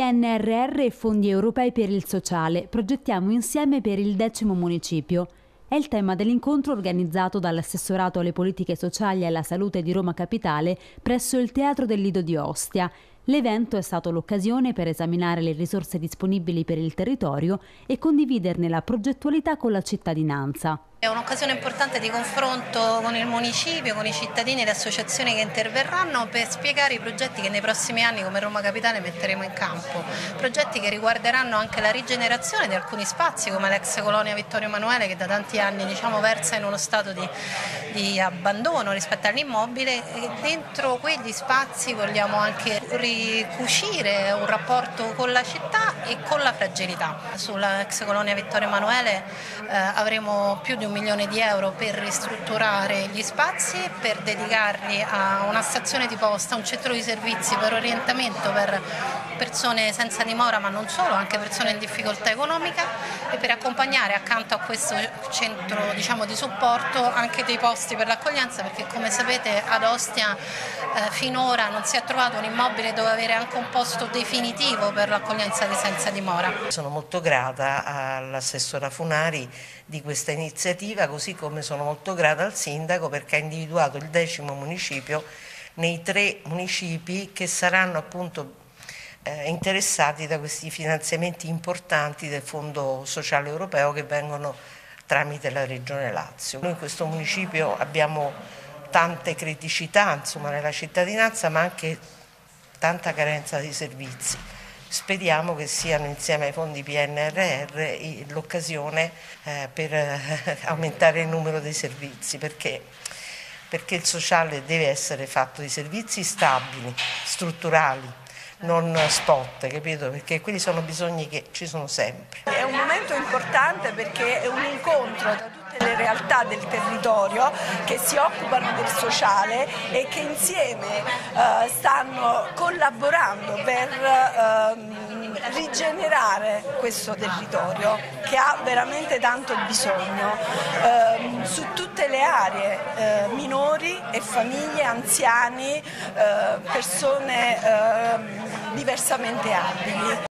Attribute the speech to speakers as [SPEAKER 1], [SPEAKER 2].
[SPEAKER 1] PNRR e fondi europei per il sociale. Progettiamo insieme per il 10° municipio. È il tema dell'incontro organizzato dall'Assessorato alle politiche sociali e alla salute di Roma Capitale presso il Teatro del Lido di Ostia. L'evento è stato l'occasione per esaminare le risorse disponibili per il territorio e condividerne la progettualità con la cittadinanza.
[SPEAKER 2] È un'occasione importante di confronto con il municipio, con i cittadini e le associazioni che interverranno per spiegare i progetti che nei prossimi anni come Roma Capitale metteremo in campo. Progetti che riguarderanno anche la rigenerazione di alcuni spazi come l'ex colonia Vittorio Emanuele, che da tanti anni versa in uno stato di abbandono rispetto all'immobile, e dentro quegli spazi vogliamo anche ricucire un rapporto con la città e con la fragilità. Sulla ex colonia Vittorio Emanuele avremo più di 1 milione di euro per ristrutturare gli spazi, per dedicarli a una stazione di posta, un centro di servizi per orientamento per persone senza dimora, ma non solo, anche persone in difficoltà economica, e per accompagnare accanto a questo centro di supporto anche dei posti per l'accoglienza, perché come sapete ad Ostia finora non si è trovato un immobile dove avere anche un posto definitivo per l'accoglienza dei senza dimora.
[SPEAKER 3] Sono molto grata all'assessora Funari di questa iniziativa, così come sono molto grata al sindaco perché ha individuato il 10° municipio nei 3 municipi che saranno appunto interessati da questi finanziamenti importanti del Fondo Sociale Europeo che vengono tramite la Regione Lazio. Noi in questo municipio abbiamo tante criticità nella cittadinanza, ma anche tanta carenza di servizi. Speriamo che siano insieme ai fondi PNRR l'occasione per aumentare il numero dei servizi, perché il sociale deve essere fatto di servizi stabili, strutturali, non spot, capito? Perché quelli sono bisogni che ci sono sempre.
[SPEAKER 4] È un momento importante perché è un incontro tra tutte le realtà del territorio che si occupano del sociale e che insieme stanno collaborando per rigenerare questo territorio che ha veramente tanto bisogno su tutte le aree, minori e famiglie, anziani, persone diversamente abili.